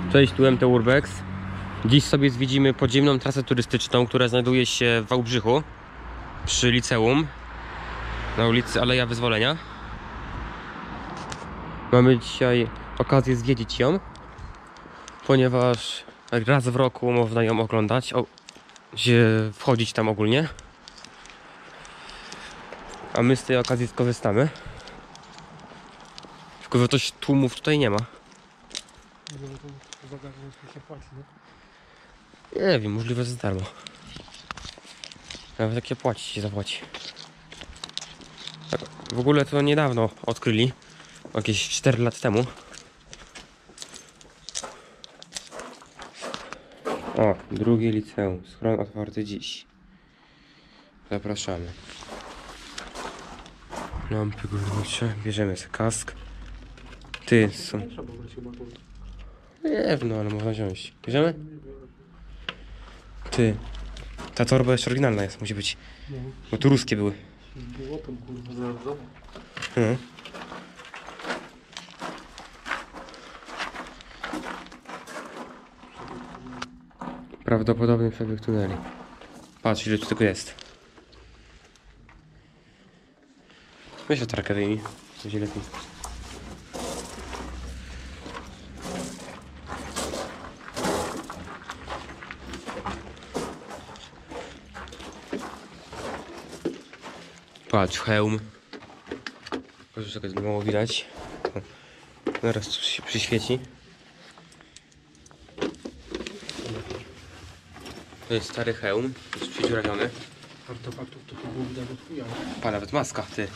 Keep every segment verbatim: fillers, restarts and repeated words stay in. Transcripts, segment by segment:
Cześć, tu M T Urbex. Dziś sobie zwiedzimy podziemną trasę turystyczną, która znajduje się w Wałbrzychu przy liceum na ulicy Aleja Wyzwolenia. Mamy dzisiaj okazję zwiedzić ją, ponieważ raz w roku można ją oglądać, o, się wchodzić tam ogólnie, a my z tej okazji skorzystamy. Tylko że coś tłumów tutaj nie ma. Nie wiem, możliwe, że za darmo. Nawet jak je płaci, się zapłaci. W ogóle to niedawno odkryli, jakieś cztery lata temu. O, drugie liceum, schron otwarty dziś. Zapraszamy. Lampy górnicze, bierzemy sobie kask. Ty, są... Nie wiem, no, ale można wziąć. Bierzemy? Ty, ta torba jeszcze oryginalna jest, musi być. Bo tu ruskie były. Hmm. Prawdopodobny przebieg tuneli. Patrz, ile tu tego jest. Weź latarkę wyjmij, będzie lepiej. Patrz, hełm. Może czekać, mało widać. Zaraz tu się przyświeci. To jest stary hełm, jest przedziurawiony. Artefaktów to chyba widać od chuja. Pa, nawet maska, ty.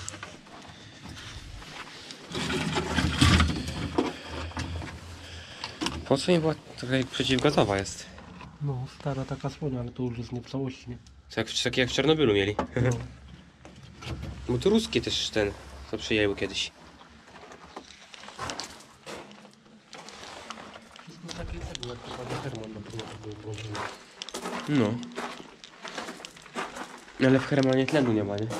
Po co nie była taka jak przeciwgazowa jest? No, stara taka słonia, ale to już jest nie w całości, nie? To jak, takie jak w Czarnobylu mieli. No. Bo to ruskie też ten, co przyjęły kiedyś. Wszystko takie tego, jak to pan Herman na pewno było włożone. No. Ale w Hermanie tlenu nie ma, nie?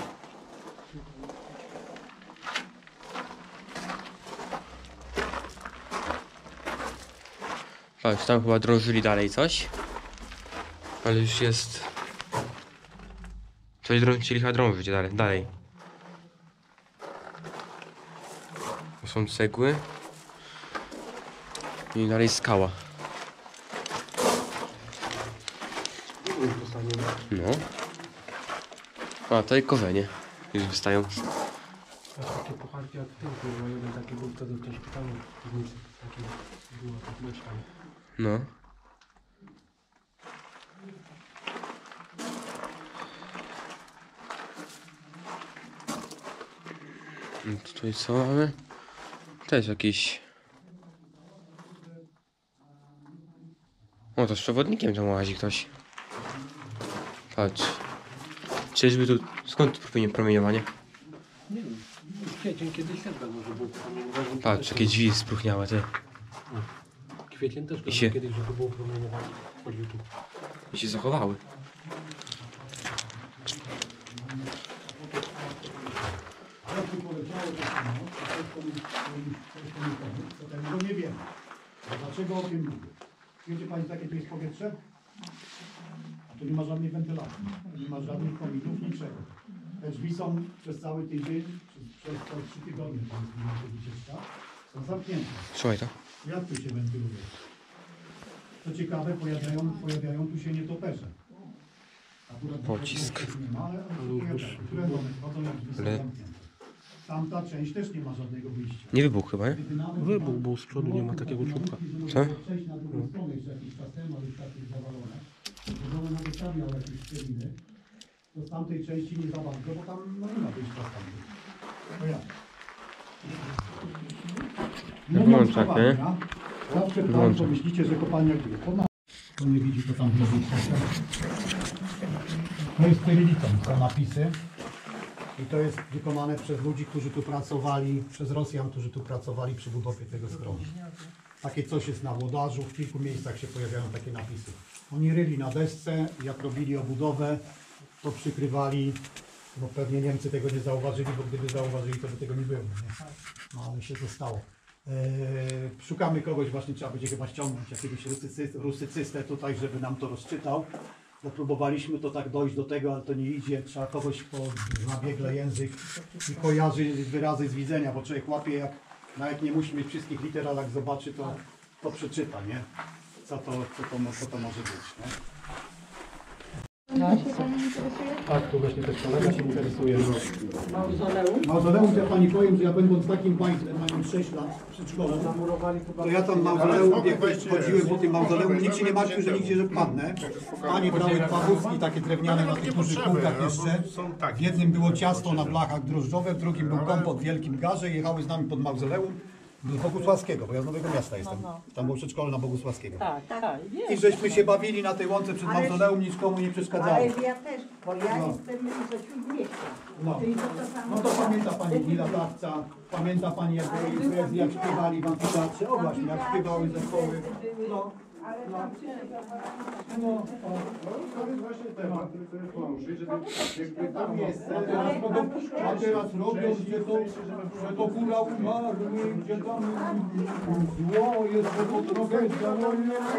Patrz, tam chyba drążyli dalej coś. Ale już jest... Coś drą... chcieli chyba drążyć dalej, dalej. To są cegły. I dalej skała. No. A, tutaj korzenie już wystają. A takie pucharki jak w tym, kurwa, jeden taki był wtedy w tym szpitalu. Taki była tak myślał. No. I tutaj co mamy? Też jakiś... O, to z przewodnikiem tam łazi ktoś. Patrz. Czyżby tu... Skąd tu promieniowanie? Nie wiem, kwiecień kiedyś też było, że był promieniowanie. Patrz, jakie drzwi spróchniałe, ty. Kwiecień też I się... kiedyś, że to było promieniowanie. Chodził tu. I się zachowały. Tego nie wiem. Dlaczego o tym mówię? Wiecie Pani, jakie tu jest powietrze? A tu nie ma żadnej wentylacji, nie ma żadnych kominów, niczego. Te drzwi są przez cały tydzień, przez, przez te trzy tygodnie, wycieczka, są zamknięte. Słuchaj to. Jak tu się wentyluje? Co ciekawe, pojawiają, pojawiają tu się nietoperze. Akurat Pocisk. nie ma, ale które chodzą, jak drzwi są Ale... zamknięte. Tamta część też nie ma żadnego wyjścia. Nie wybuch chyba, nie? Wybuch, bo z przodu nie ma takiego czubka. Co? Przejść na drugą stronę jeszcze jakiś czas temu, ale już tak jest zawalone. Żeby one wystawiał jakieś szczeliny, to z tamtej części nie za bardzo, bo tam no, nie ma wyjścia z tamtej. No jak? Włączak, nie? Zawsze tam Włączak. pomyślicie, że kopalnia gdzie? To nie widzi, to tam wyjścia. To jest cyrylicą, są napisy. I to jest wykonane przez ludzi, którzy tu pracowali, przez Rosjan, którzy tu pracowali przy budowie tego schronu. Takie coś jest na włodarzu, w kilku miejscach się pojawiają takie napisy. Oni ryli na desce, jak robili obudowę, to przykrywali, bo pewnie Niemcy tego nie zauważyli, bo gdyby zauważyli, to by tego nie było. Nie? No ale się to stało. Szukamy kogoś, właśnie trzeba będzie chyba ściągnąć jakiegoś rusycy, rusycystę tutaj, żeby nam to rozczytał. Zapróbowaliśmy to tak dojść do tego, ale to nie idzie. Trzeba kogoś, kto zna biegle język i kojarzy wyrazy z widzenia, bo człowiek łapie, jak nawet nie musi mieć wszystkich liter, ale jak zobaczy, to, to przeczyta, nie? Co to, co to, co to może być, nie? Tak, tu właśnie też kolega się interesuje. Mauzoleum? Mauzoleum, to ja pani powiem, że ja będąc takim państwem, mając sześć lat w przedszkolu, to ja tam mauzoleum, jak chodziłem po tym mauzoleum, nikt się nie martwił, że nigdzie że wpadnę. Panie brały dwa wózki takie drewniane na tych dużych kółkach jeszcze. W jednym było ciasto na blachach drożdżowe, w drugim był kompot w wielkim garze i jechały z nami pod mauzoleum. Do Bogusławskiego, bo ja z Nowego Miasta jestem. Tam było przedszkole na Bogusławskiego. Tak, tak. I żeśmy się bawili na tej łące przed mauzoleum, nic komu nie przeszkadzało. Ale ja też, bo ja No. jestem ze Śródmieścia. No. Czyli to, to samo. No to pamięta pani Gila Dawca, pamięta pani jak były imprezy, jak śpiewali wam teatrze, o właśnie, jak śpiewały zespoły. No, no. No, o. To jest właśnie temat, który chcemy poruszyć, żeby jakby tam jest. A teraz, robią, a teraz robią, gdzie to, że to góra umarły, gdzie tam zło jest, że to trochę zło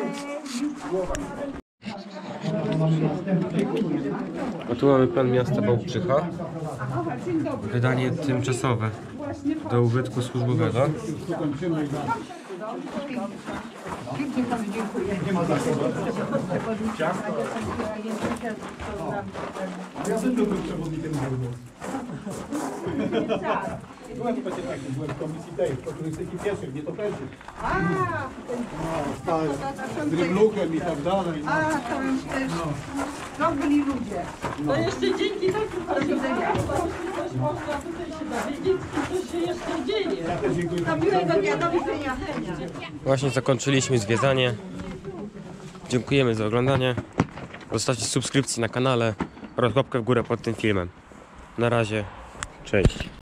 A tu mamy plan miasta Wałbrzycha. Wydanie tymczasowe do użytku służbowego. Nie ma za co. Ja też byłem przewodnikiem narodu. Byłem w takim, byłem w komisji tej, po turystyki pieszych, nietoperzy. No, z dryblukiem i tak dalej. A, to już też dobrzy ludzie. To jeszcze dzięki takim rozwiązaniom coś można tutaj się dowiedzieć, co się jeszcze dzieje. Ja też dziękuję. To miłego dnia, do widzenia. Właśnie zakończyliśmy zwiedzanie. Dziękujemy za oglądanie. Zostawcie subskrypcję na kanale oraz łapkę w górę pod tym filmem. Na razie, cześć.